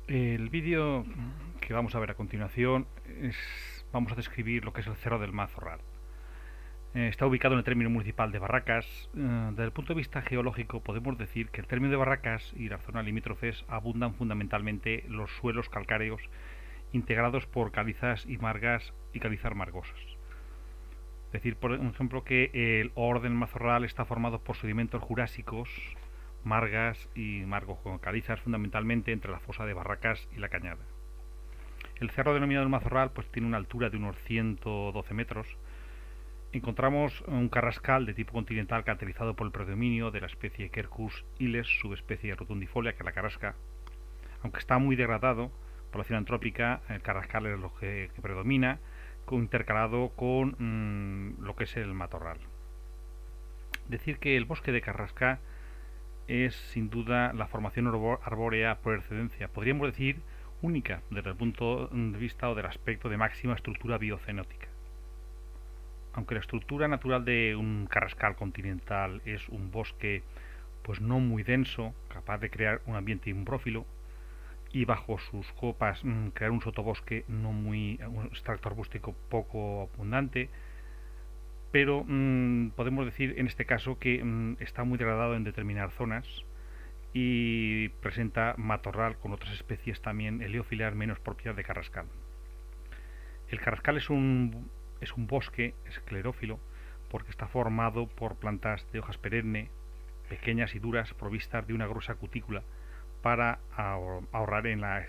El vídeo que vamos a ver a continuación vamos a describir lo que es el Cerro del Mazorral. Está ubicado en el término municipal de Barracas. Desde el punto de vista geológico podemos decir que el término de Barracas y las zonas limítrofes abundan fundamentalmente los suelos calcáreos integrados por calizas y margas y calizas margosas. Es decir, por ejemplo, que el orden mazorral está formado por sedimentos jurásicos, margas y margos con calizas fundamentalmente entre la fosa de Barracas y la Cañada. El cerro denominado el Mazorral pues tiene una altura de unos 112 metros. Encontramos un carrascal de tipo continental caracterizado por el predominio de la especie Quercus iles, subespecie rotundifolia, que es la carrasca. Aunque está muy degradado por la acción antrópica, el carrascal es lo que predomina, intercalado con lo que es el matorral. Decir que el bosque de Carrasca es sin duda la formación arbórea por excedencia, podríamos decir única desde el punto de vista o del aspecto de máxima estructura biocenótica. Aunque la estructura natural de un carrascal continental es un bosque pues no muy denso, capaz de crear un ambiente imbrófilo y bajo sus copas crear un sotobosque no muy, un extracto arbústico poco abundante, pero podemos decir en este caso que está muy degradado en determinadas zonas y presenta matorral con otras especies también heliófilas menos propias de carrascal. El carrascal es un bosque esclerófilo porque está formado por plantas de hojas perenne, pequeñas y duras, provistas de una gruesa cutícula para ahorrar en la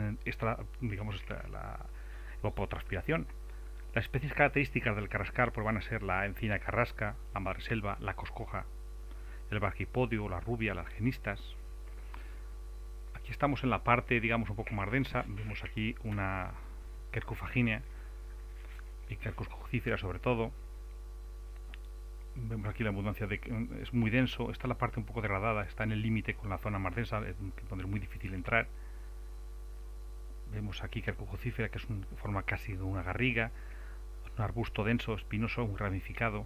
evapotranspiración. Las especies características del carrascal pues van a ser la encina carrasca, la madreselva, la coscoja, el barquipodio, la rubia, las genistas. Aquí estamos en la parte, digamos, un poco más densa. Vemos aquí una Quercufagínea y Quercus cocífera sobre todo. Vemos aquí la abundancia de que es muy denso. Esta es la parte un poco degradada, está en el límite con la zona más densa, donde es muy difícil entrar. Vemos aquí Quercus cocífera, que es forma casi de una garriga, un arbusto denso, espinoso, muy ramificado.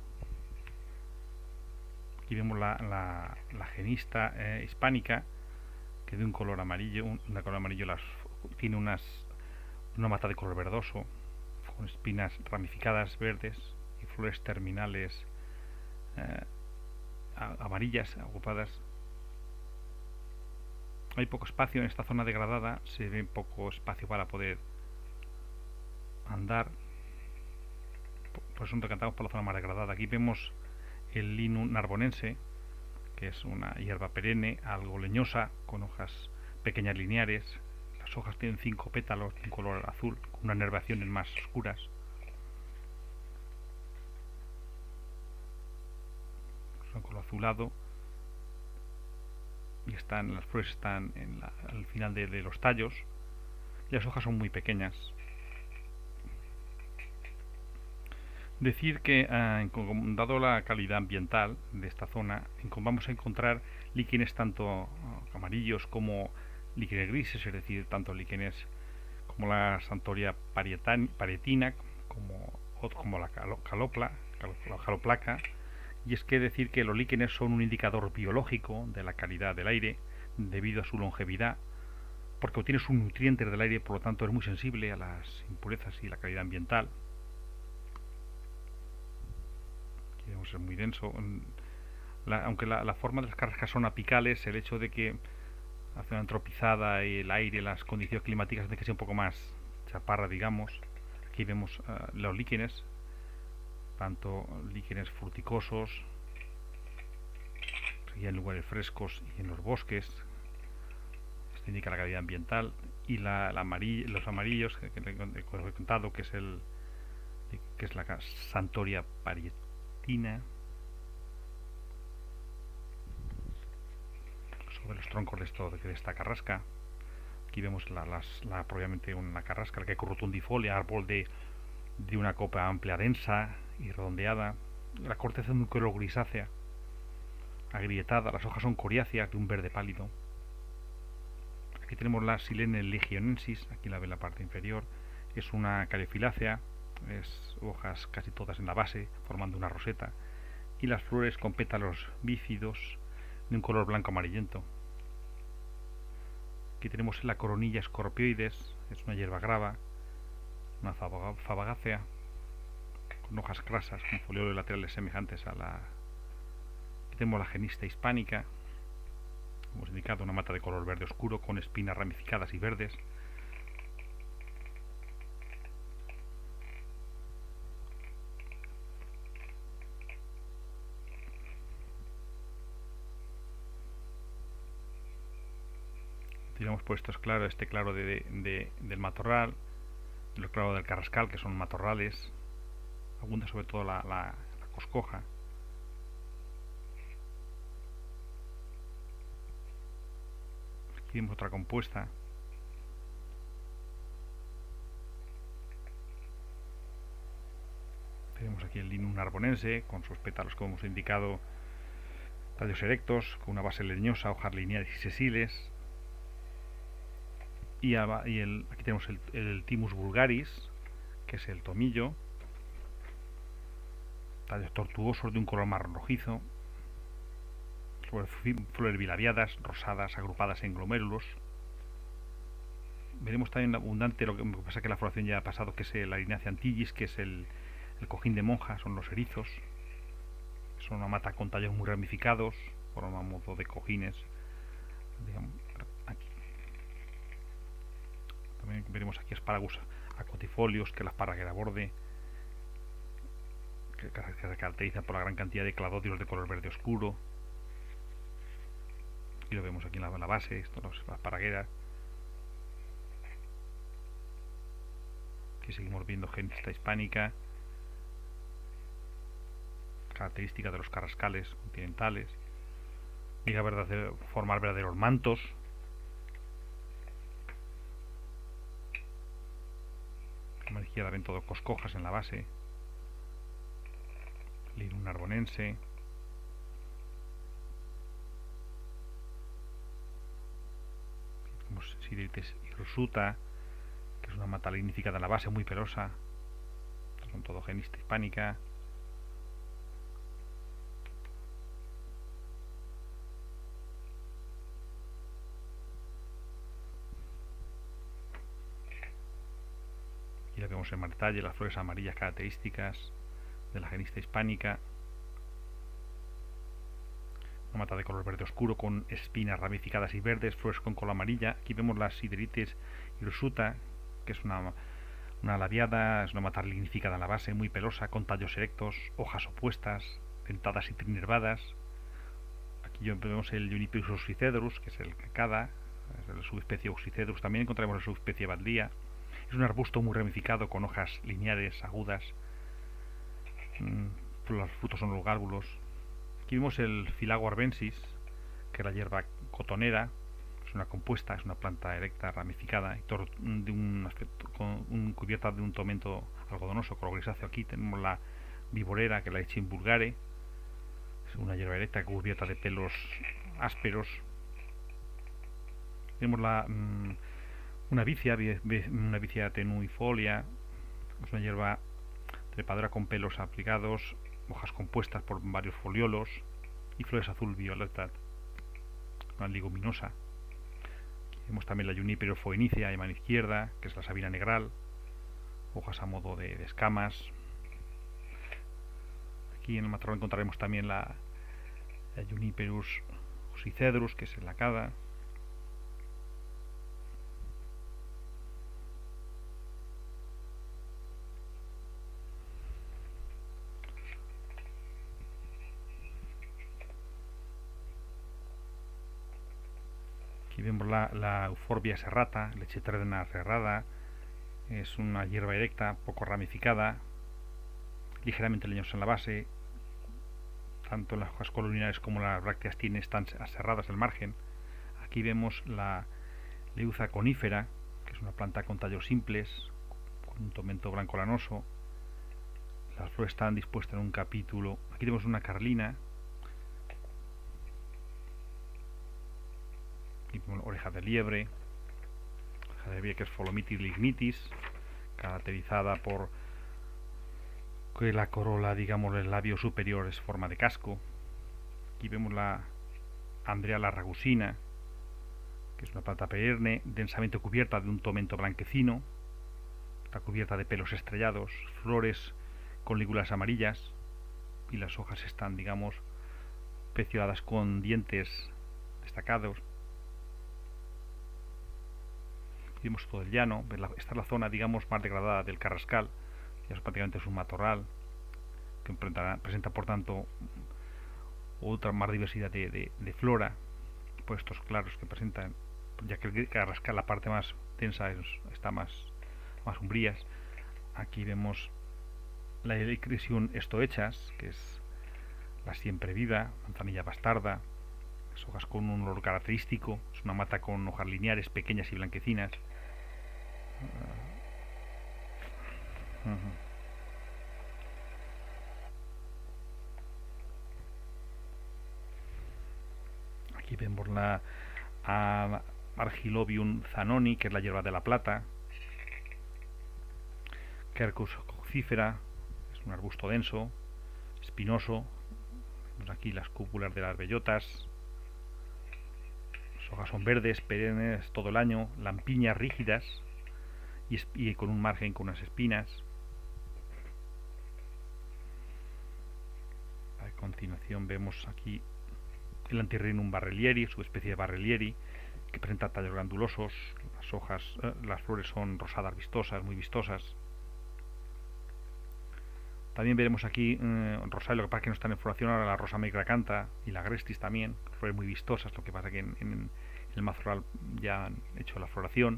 Aquí vemos la genista hispánica, que de un color amarillo, tiene una mata de color verdoso, con espinas ramificadas verdes y flores terminales amarillas agrupadas. Hay poco espacio en esta zona degradada, se ve poco espacio para poder andar, por eso nos decantamos por la zona más degradada. Aquí vemos el Linum narbonense, que es una hierba perenne, algo leñosa, con hojas pequeñas lineares. Las hojas tienen 5 pétalos de un color azul, con unas nervaciones más oscuras. Son color azulado. Y las flores están al final de los tallos. Y las hojas son muy pequeñas. Decir que, dado la calidad ambiental de esta zona, vamos a encontrar líquenes tanto amarillos como líquenes grises, es decir, tanto líquenes como la Santoria parietina, como la caloplaca. Y es que decir que los líquenes son un indicador biológico de la calidad del aire debido a su longevidad, porque obtiene sus nutrientes del aire, por lo tanto es muy sensible a las impurezas y la calidad ambiental. Es muy denso. Aunque la forma de las carrascas son apicales, el hecho de que hace una antropizada y el aire, las condiciones climáticas hacen que sea un poco más chaparra, digamos. Aquí vemos los líquenes, tanto líquenes fruticosos, y en lugares frescos y en los bosques. Esto indica la calidad ambiental. Y los amarillos que he contado, que es la Santoria parietina, sobre los troncos de esta carrasca. Aquí vemos probablemente una carrasca, la que rotundifolia, árbol de una copa amplia, densa y redondeada. La corteza es de un color grisácea, agrietada. Las hojas son coriáceas, de un verde pálido. Aquí tenemos la Silene legionensis, aquí la ve en la parte inferior. Es una careofilácea, es hojas casi todas en la base, formando una roseta. Y las flores con pétalos bífidos de un color blanco amarillento. Aquí tenemos la coronilla scorpioides, es una hierba grava, una fabácea, con hojas grasas, con foliolos laterales semejantes a la... Aquí tenemos la genista hispánica, como hemos indicado, una mata de color verde oscuro con espinas ramificadas y verdes. Tiramos por estos claros, este claro del matorral, el claro del carrascal, que son matorrales. Abunda sobre todo la coscoja. Aquí vemos otra compuesta. Tenemos aquí el Linum narbonense, con sus pétalos, como hemos indicado, tallos erectos, con una base leñosa, hojas lineares y sesiles. Y aquí tenemos el Thymus vulgaris, que es el tomillo, tallos tortuosos de un color marrón rojizo, flores bilabiadas, rosadas, agrupadas en glomérulos. Veremos también abundante, lo que pasa que la floración ya ha pasado, que es la Linacia antillis, que es el cojín de monja, son los erizos. Son una mata con tallos muy ramificados, forma modo de cojines, digamos, aquí. También veremos aquí Asparagus aquatifolios, que es la espárraga borde, que se caracteriza por la gran cantidad de cladodios de color verde oscuro. Y lo vemos aquí en la base, esto es la asparaguera. Aquí seguimos viendo genista hispánica, característica de los carrascales continentales. Llega a formar verdaderos mantos. A la izquierda ven todo coscojas en la base. Linum narbonense. Tenemos Siderites hirsuta, que es una mata lignificada en la base, muy pelosa. Son todo genista hispánica. Aquí lo vemos en más detalle, las flores amarillas características de la genista hispánica. Una mata de color verde oscuro con espinas ramificadas y verdes, flores con color amarilla. Aquí vemos la Siderites hirsuta, que es una labiada, es una mata lignificada en la base, muy pelosa, con tallos erectos, hojas opuestas, dentadas y trinervadas. Aquí vemos el Juniperus oxycedrus, que es el cacada, es la subespecie oxycedrus. También encontramos la subespecie badlia. Es un arbusto muy ramificado con hojas lineares, agudas. Los frutos son los gálbulos. Aquí vemos el Philago arvensis, que es la hierba cotonera. Es una compuesta, es una planta erecta, ramificada, de un aspecto, cubierta de un tomento algodonoso, color grisáceo. Aquí tenemos la viborera, que es la Echin vulgare. Es una hierba erecta cubierta de pelos ásperos. Tenemos una vicia tenuifolia, es una hierba trepadora con pelos aplicados, hojas compuestas por varios foliolos y flores azul violeta, una leguminosa. Aquí vemos también la Juniperus phoenicia a mano izquierda, que es la Sabina negral, hojas a modo de escamas. Aquí en el matorral encontraremos también la Juniperus oxycedrus, que es el lacada. Aquí vemos la Euphorbia serrata, Lecitredena cerrada. Es una hierba erecta, poco ramificada, ligeramente leñosa en la base. Tanto las hojas columnares como las brácteas están aserradas al margen. Aquí vemos la Leuza conífera, que es una planta con tallos simples, con un tomento blanco lanoso. Las flores están dispuestas en un capítulo. Aquí tenemos una carlina. Aquí vemos oreja de liebre, que es Pholomitis lignitis, caracterizada por que la corola, digamos, el labio superior es forma de casco. Aquí vemos la Andrea la ragusina, que es una planta perenne, densamente cubierta de un tomento blanquecino, está cubierta de pelos estrellados, flores con lígulas amarillas y las hojas están, digamos, pecioladas con dientes destacados. Vemos todo el llano, esta es la zona, digamos, más degradada del Carrascal, ya prácticamente es un matorral, que presenta por tanto otra más diversidad de flora, por estos claros que presentan, ya que el Carrascal, la parte más densa, está más umbrías. Aquí vemos la Helichrysum estoechas, que es la siempre viva, manzanilla bastarda, las hojas con un olor característico, es una mata con hojas lineares, pequeñas y blanquecinas. Aquí vemos la Argilobium zanoni, que es la hierba de la plata. Quercus coccífera, es un arbusto denso, espinoso. Vemos aquí las cúpulas de las bellotas. Las hojas son verdes, perennes todo el año, lampiñas rígidas y con un margen con unas espinas. A continuación vemos aquí el Antirrhinum barrelieri, subespecie de barrelieri, que presenta tallos glandulosos, las hojas, las flores son rosadas vistosas, muy vistosas. También veremos aquí rosario, lo que pasa es que no están en floración ahora, la rosa micracantha y la grestis también, flores muy vistosas, lo que pasa que en el mazoral ya han hecho la floración.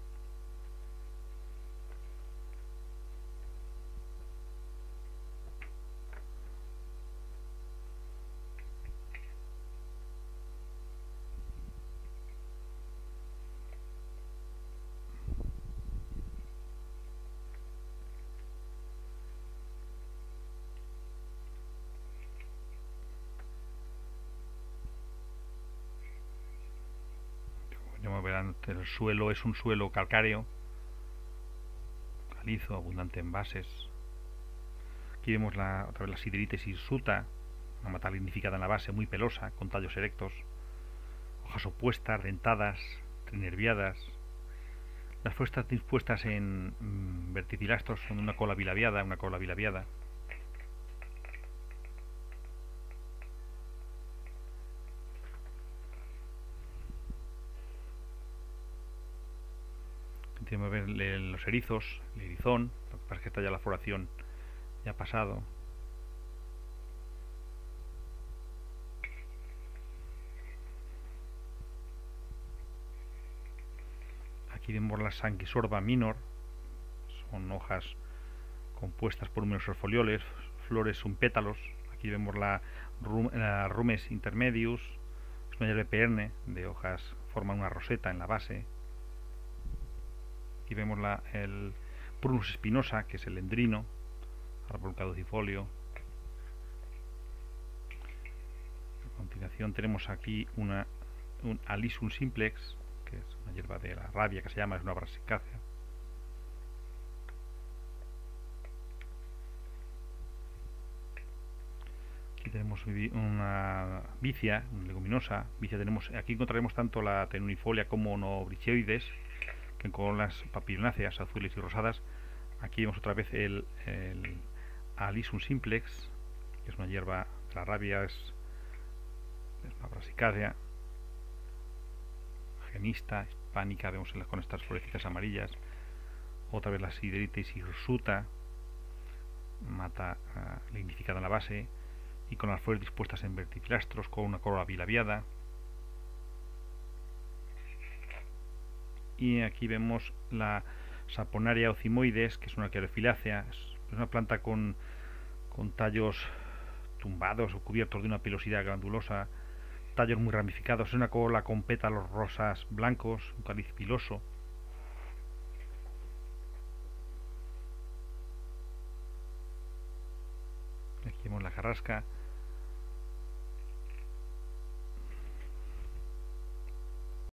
Como verán, el suelo es un suelo calcáreo, calizo, abundante en bases. Aquí vemos otra vez la Siderites hirsuta, una mata lignificada en la base, muy pelosa, con tallos erectos, hojas opuestas, dentadas, trinerviadas. Las flores están dispuestas en verticilastros, son una cola bilabiada, Tenemos que ver los erizos, el erizón, lo que pasa es que está ya la floración ya ha pasado. Aquí vemos la Sanguisorba minor, son hojas compuestas por numerosos folioles, flores sin pétalos. Aquí vemos la Rumes intermedius, es una hierba perenne de hojas, forma una roseta en la base. Aquí vemos el Prunus espinosa, que es el endrino, árbol caducifolio. A continuación tenemos aquí un Alyssum simplex, que es una hierba de la rabia que se llama, es una brasicácea. Aquí tenemos una vicia, una leguminosa. Aquí encontraremos tanto la tenunifolia como nobricheoides, que con las papironáceas azules y rosadas. Aquí vemos otra vez el Alyssum simplex, que es una hierba de la rabia, es una brasicácea. Genista, hispánica, vemos con estas florecitas amarillas. Otra vez la Siderites hirsuta, mata lignificada en la base y con las flores dispuestas en verticilastros con una corola bilabiada. Y aquí vemos la Saponaria ocimoides, que es una querofilácea, es una planta con tallos tumbados o cubiertos de una pilosidad glandulosa, tallos muy ramificados, es una corola con pétalos rosas blancos, un cáliz piloso. Aquí vemos la carrasca.